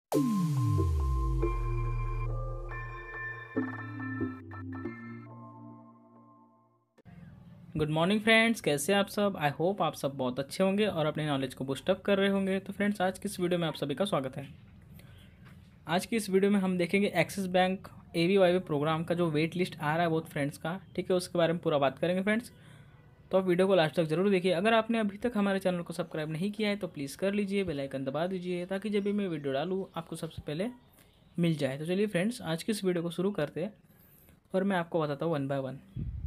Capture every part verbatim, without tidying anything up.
Good morning friends, कैसे आप सब। आई होप आप सब बहुत अच्छे होंगे और अपने नॉलेज को बूस्टअप कर रहे होंगे। तो फ्रेंड्स, आज की इस वीडियो में आप सभी का स्वागत है। आज की इस वीडियो में हम देखेंगे Axis bank A V Y V programme का जो वेट लिस्ट आ रहा है बहुत फ्रेंड्स का, ठीक है, उसके बारे में पूरा बात करेंगे फ्रेंड्स। तो आप वीडियो को लास्ट तक जरूर देखिए। अगर आपने अभी तक हमारे चैनल को सब्सक्राइब नहीं किया है तो प्लीज़ कर लीजिए, बेल आइकन दबा दीजिए ताकि जब भी मैं वीडियो डालूँ आपको सबसे पहले मिल जाए। तो चलिए फ्रेंड्स, आज की इस वीडियो को शुरू करते हैं और मैं आपको बताता हूँ वन बाय वन।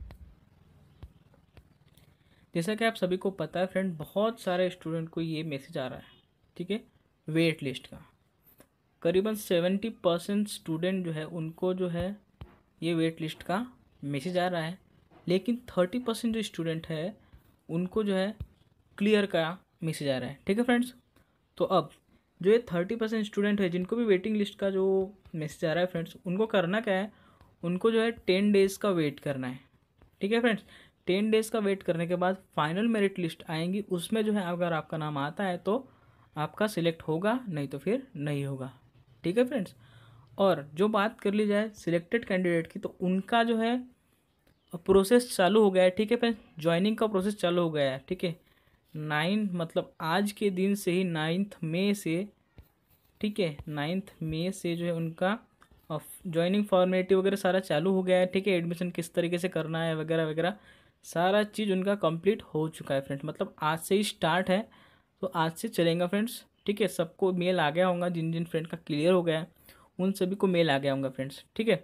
जैसा कि आप सभी को पता है फ्रेंड, बहुत सारे स्टूडेंट को ये मैसेज आ रहा है, ठीक है, वेट लिस्ट का। करीबन सेवेंटी परसेंट स्टूडेंट जो है उनको जो है ये वेट लिस्ट का मैसेज आ रहा है, लेकिन थर्टी परसेंट जो स्टूडेंट है उनको जो है क्लियर का मैसेज आ रहा है, ठीक है फ्रेंड्स। तो अब जो ये थर्टी परसेंट स्टूडेंट है जिनको भी वेटिंग लिस्ट का जो मैसेज आ रहा है फ्रेंड्स, उनको करना क्या है, उनको जो है टेन डेज़ का वेट करना है, ठीक है फ्रेंड्स। टेन डेज़ का वेट करने के बाद फाइनल मेरिट लिस्ट आएंगी, उसमें जो है अगर आपका नाम आता है तो आपका सिलेक्ट होगा, नहीं तो फिर नहीं होगा, ठीक है फ्रेंड्स। और जो बात कर ली जाए सिलेक्टेड कैंडिडेट की, तो उनका जो है प्रोसेस चालू हो गया है, ठीक है फ्रेंड्स। ज्वाइनिंग का प्रोसेस चालू हो गया है, ठीक है। नाइन मतलब आज के दिन से ही नाइन्थ मई से, ठीक है, नाइन्थ मई से जो है उनका ज्वाइनिंग फॉर्मेलिटी वगैरह सारा चालू हो गया है, ठीक है। एडमिशन किस तरीके से करना है वगैरह वगैरह सारा चीज़ उनका कंप्लीट हो चुका है फ्रेंड्स। मतलब आज से ही स्टार्ट है, तो आज से चलेगा फ्रेंड्स, ठीक है। सबको मेल आ गया होगा, जिन जिन फ्रेंड का क्लियर हो गया है उन सभी को मेल आ गया होगा फ्रेंड्स, ठीक है।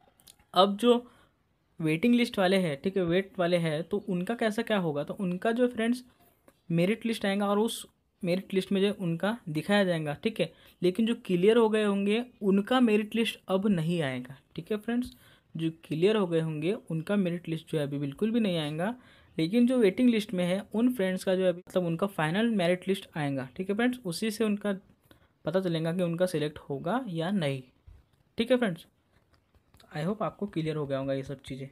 अब जो वेटिंग लिस्ट वाले हैं, ठीक है, वेट वाले हैं, तो उनका कैसा क्या होगा, तो उनका जो फ्रेंड्स मेरिट लिस्ट आएगा और उस मेरिट लिस्ट में जो उनका दिखाया जाएगा, ठीक है। लेकिन जो क्लियर हो गए होंगे उनका मेरिट लिस्ट अब नहीं आएगा, ठीक है फ्रेंड्स। जो क्लियर हो गए होंगे उनका मेरिट लिस्ट जो है अभी बिल्कुल भी नहीं आएगा, लेकिन जो वेटिंग लिस्ट में है उन फ्रेंड्स का जो है मतलब उनका फाइनल मेरिट लिस्ट आएगा, ठीक है फ्रेंड्स। उसी से उनका पता चलेगा कि उनका सिलेक्ट होगा या नहीं, ठीक है फ्रेंड्स। आई होप आपको क्लियर हो गया होगा ये सब चीज़ें।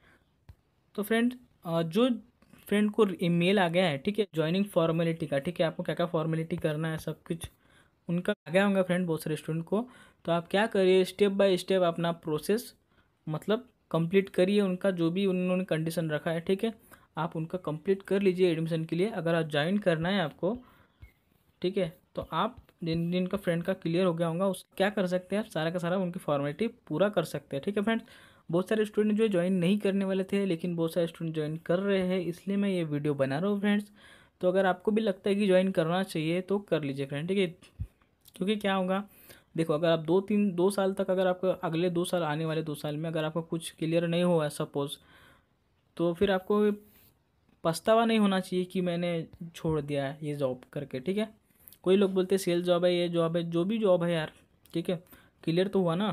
तो फ्रेंड, जो फ्रेंड को ईमेल आ गया है, ठीक है, ज्वाइनिंग फॉर्मेलिटी का, ठीक है, आपको क्या क्या फॉर्मेलिटी करना है सब कुछ उनका आ गया होगा फ्रेंड बहुत सारे स्टूडेंट को। तो आप क्या करिए, स्टेप बाय स्टेप अपना प्रोसेस मतलब कंप्लीट करिए। उनका जो भी उन्होंने कंडीशन रखा है, ठीक है, आप उनका कंप्लीट कर लीजिए एडमिशन के लिए। अगर आप ज्वाइन करना है आपको, ठीक है, तो आप जिन जिनका फ्रेंड का क्लियर हो गया होगा उस क्या कर सकते हैं, आप सारा का सारा उनकी फॉर्मेलिटी पूरा कर सकते हैं, ठीक है फ्रेंड्स। बहुत सारे स्टूडेंट जो ज्वाइन नहीं करने वाले थे, लेकिन बहुत सारे स्टूडेंट ज्वाइन कर रहे हैं, इसलिए मैं ये वीडियो बना रहा हूँ फ्रेंड्स। तो अगर आपको भी लगता है कि ज्वाइन करना चाहिए तो कर लीजिए फ्रेंड, ठीक है। क्योंकि क्या होगा, देखो, अगर आप दो तीन दो साल तक, अगर आपको अगले दो साल आने वाले दो साल में अगर आपको कुछ क्लियर नहीं हुआ सपोज, तो फिर आपको पछतावा नहीं होना चाहिए कि मैंने छोड़ दिया है ये जॉब करके, ठीक है। कोई लोग बोलते हैं सेल्स जॉब है, ये जॉब है, जो भी जॉब है यार, ठीक है, क्लियर तो हुआ ना,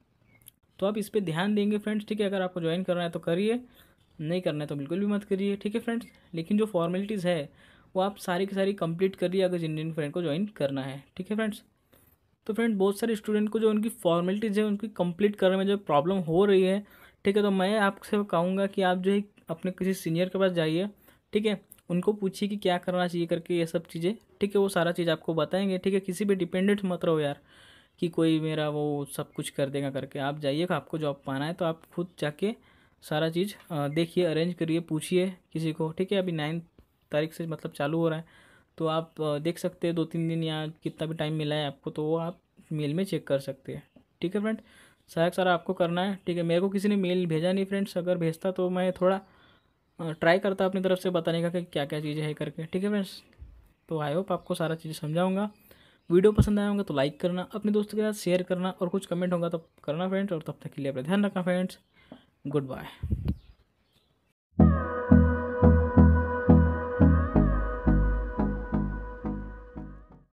तो आप इस पर ध्यान देंगे फ्रेंड्स, ठीक है। अगर आपको ज्वाइन करना है तो करिए, नहीं करना है तो बिल्कुल भी मत करिए, ठीक है फ्रेंड्स। लेकिन जो फॉर्मेलिटीज़ है वो आप सारी की सारी कंप्लीट करिए अगर जिन जिन फ्रेंड को ज्वाइन करना है, ठीक है फ्रेंड्स। तो फ्रेंड, बहुत सारे स्टूडेंट को जो उनकी फॉर्मेलिटीज़ है उनकी कंप्लीट करने में जो प्रॉब्लम हो रही है, ठीक है, तो मैं आपसे कहूँगा कि आप जो है अपने किसी सीनियर के पास जाइए, ठीक है, उनको पूछिए कि क्या करना चाहिए करके ये सब चीज़ें, ठीक है, वो सारा चीज़ आपको बताएंगे, ठीक है। किसी भी डिपेंडेंट मत रहो यार कि कोई मेरा वो सब कुछ कर देगा करके। आप जाइए, आपको जॉब पाना है तो आप खुद जाके सारा चीज़ देखिए, अरेंज करिए, पूछिए किसी को, ठीक है। अभी नाइन तारीख से मतलब चालू हो रहा है, तो आप देख सकते हैं दो तीन दिन या कितना भी टाइम मिला है आपको, तो वो आप मेल में चेक कर सकते हैं, ठीक है फ्रेंड। सारा सारा आपको करना है, ठीक है। मेरे को किसी ने मेल भेजा नहीं फ्रेंड्स, अगर भेजता तो मैं थोड़ा ट्राई करता अपनी तरफ से बताने का कि क्या क्या चीज़ें है करके, ठीक है फ्रेंड्स। तो आई होप आपको सारा चीज़ समझाऊंगा। वीडियो पसंद आया होगा तो लाइक करना, अपने दोस्तों के साथ शेयर करना, और कुछ कमेंट होगा तो करना फ्रेंड्स। और तब तक के लिए अपना ध्यान रखना फ्रेंड्स। Good bye.